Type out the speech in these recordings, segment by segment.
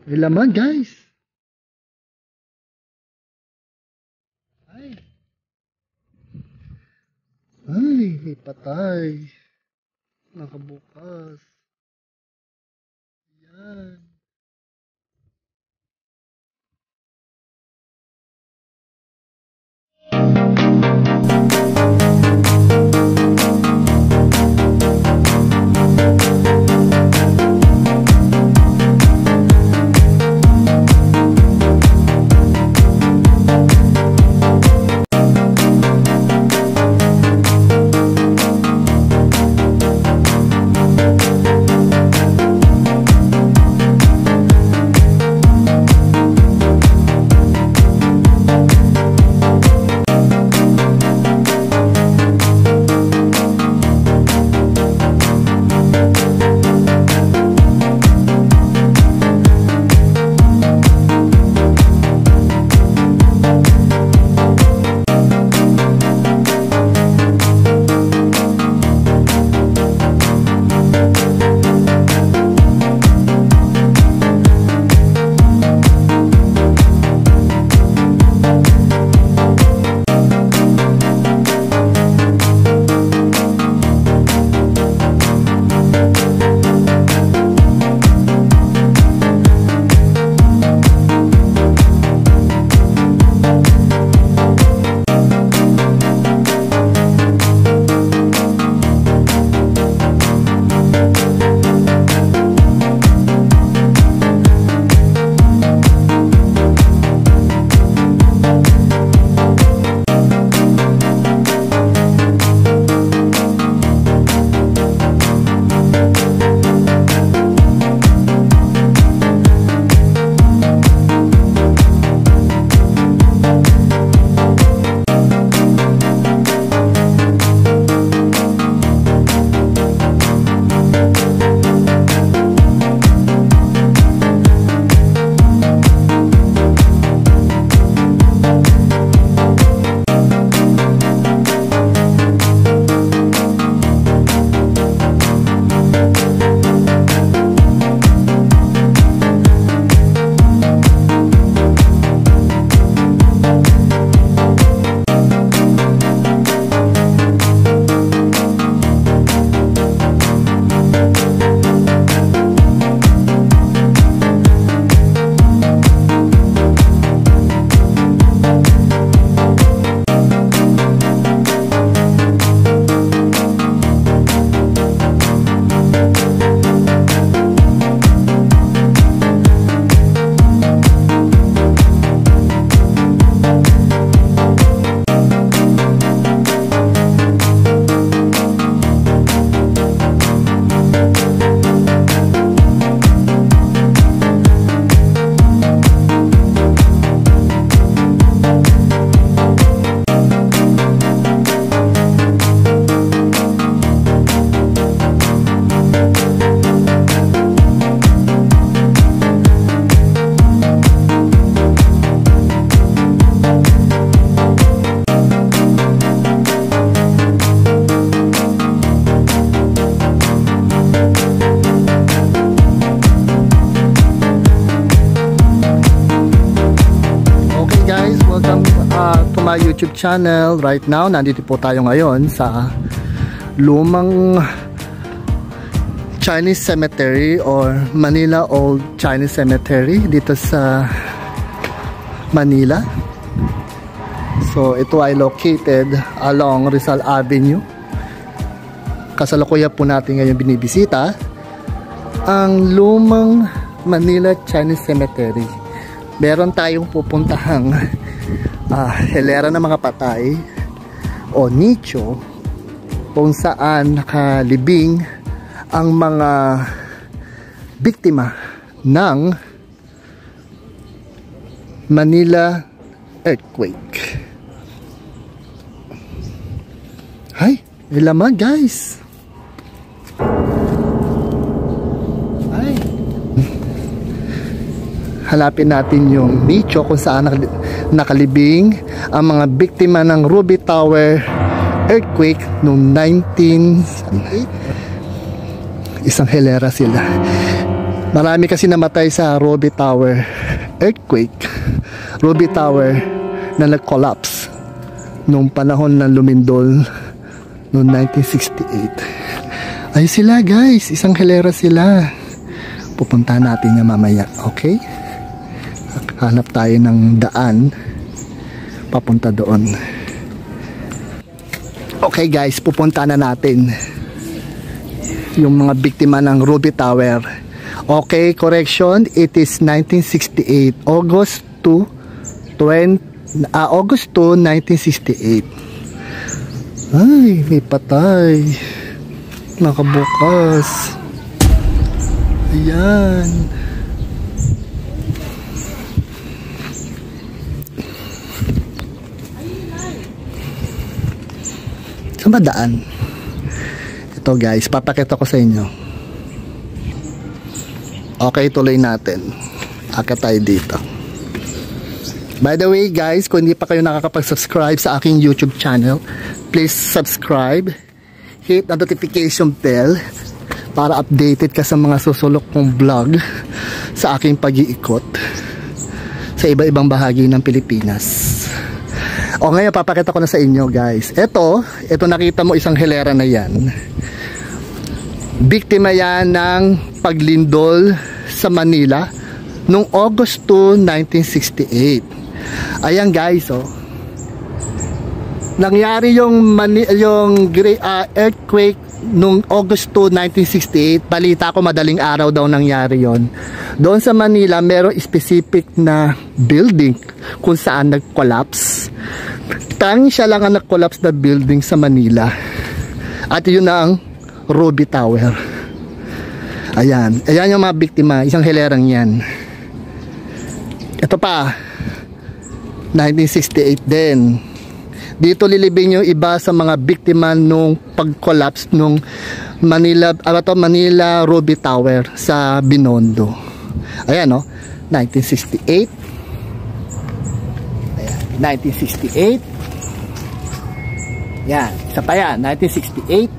May laman, guys. Ay. Ay, may patay. Nakabukas. Yan. my YouTube channel. Right now, nandito po tayo ngayon sa lumang Chinese cemetery or Manila Old Chinese Cemetery dito sa Manila. So ito ay located along Rizal Avenue. Kasalukuyan po natin ngayon binibisita ang lumang Manila Chinese Cemetery. Meron tayong pupuntahang hilera ng mga patay o nicho kung saan nakalibing ang mga biktima ng Manila earthquake. Hay, may laman guys. Ay. Hanapin natin yung nicho kung saan nakalibing ang mga biktima ng Ruby Tower earthquake noong 19... Isang hilera sila. Marami kasi namatay sa Ruby Tower earthquake. Ruby Tower na nag-collapse nung panahon ng lumindol noong 1968. Ay sila guys, isang hilera sila. Pupuntahan natin niya mamaya, okay? Hanap tayo ng daan papunta doon. Okay guys, pupunta na natin yung mga biktima ng Ruby Tower. Okay, correction, it is 1968, August 2, 1968. Ay, may patay. Nakabukas. Ayan. Saan ba daan? Ito guys, papakita ko sa inyo. Okay, tuloy natin. Akit tayo dito. By the way guys, kung hindi pa kayo nakakapag-subscribe sa aking YouTube channel, please subscribe, hit the notification bell para updated ka sa mga susulok kong vlog sa aking pag-iikot sa iba-ibang bahagi ng Pilipinas. O ngayon, papakita ko na sa inyo guys. Ito nakita mo isang hilera na yan. Biktima yan ng paglindol sa Manila noong August 2, 1968. Ayan guys, oh. Nangyari yung earthquake noong August 2, 1968. Balita ko madaling araw daw nangyari yon. Doon sa Manila, merong specific na building kung saan nag-collapse. Tanging siya lang ang nag-collapse na building sa Manila. At yun na ang Ruby Tower. Ayan yung mga biktima, isang hilerang yan. Ito pa 1968 din. Dito lilibing yung iba sa mga biktima nung pag-collapse nung Manila Ruby Tower sa Binondo. Ayan, no? 1968. Ayan, 1968. Yan, isa pa yan, 1968.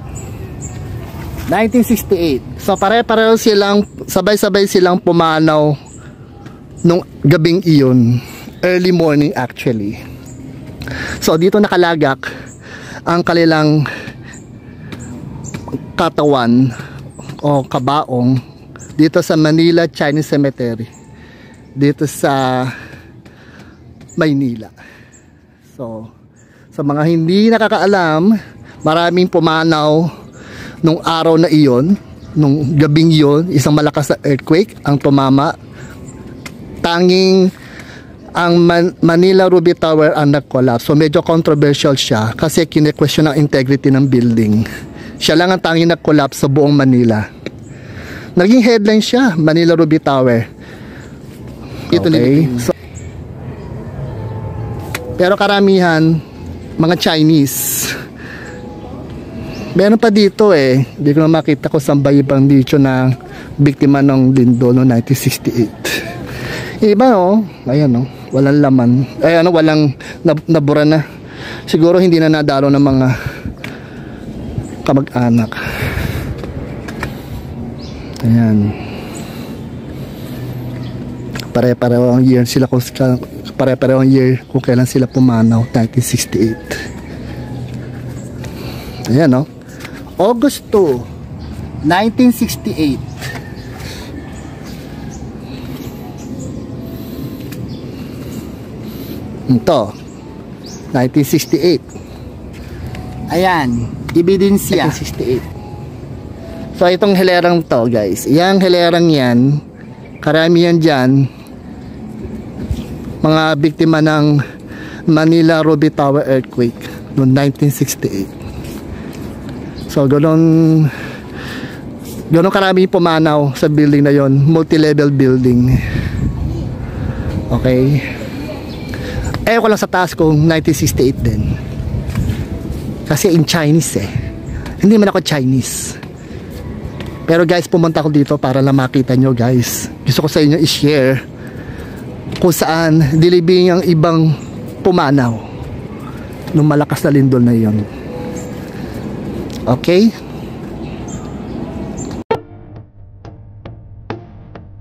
1968. So pare-pareho silang, sabay-sabay silang pumanaw nung gabing iyon. Early morning actually. So dito nakalagak ang kanilang katawan o kabaong dito sa Manila Chinese Cemetery. Dito sa Maynila. So sa mga hindi nakakaalam, maraming pumanaw nung araw na iyon, nung gabing iyon, isang malakas na earthquake ang tumama. Tanging ang Manila Ruby Tower ang nag-collapse. So medyo controversial siya kasi kine-question ang integrity ng building. Siya lang ang tanging nag-collapse sa buong Manila. Naging headline siya, Manila Ruby Tower. Ito okay. So, pero karamihan mga Chinese. Meron pa dito hindi ko na makita ko saan ba ibang dito na biktima ng lindol noong 1968. Iba ayan walang laman. Walang nabura na. Siguro hindi na nadalo ng mga kamag-anak. Ayan. Pare-pareho ang year sila kung kailan sila pumanaw, 1968. Ayan August 2, 1968. Ito 1968. Ayan, ebidensya 1968. So itong hilerang to guys, yung hilerang yan, karamihan dyan mga biktima ng Manila Ruby Tower earthquake noong 1968. So gano'n karami pumanaw sa building na yon, multi-level building. Okay. Ko lang sa taas kung 1968 din. Kasi in Chinese Hindi man ako Chinese. Pero guys, pumunta ako dito para lang makita nyo guys. Gusto ko sa inyo i-share kung saan dilibing ang ibang pumanaw nung malakas na lindol na yon. Okay?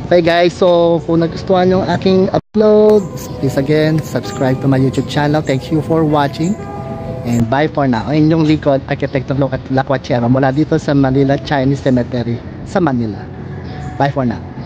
Okay guys, so kung nagustuhan yung aking upload, please again, subscribe to my YouTube channel. Thank you for watching. And bye for now. Ang inyong likod, Architect Lakwachero mula dito sa Manila Chinese Cemetery sa Manila. Bye for now.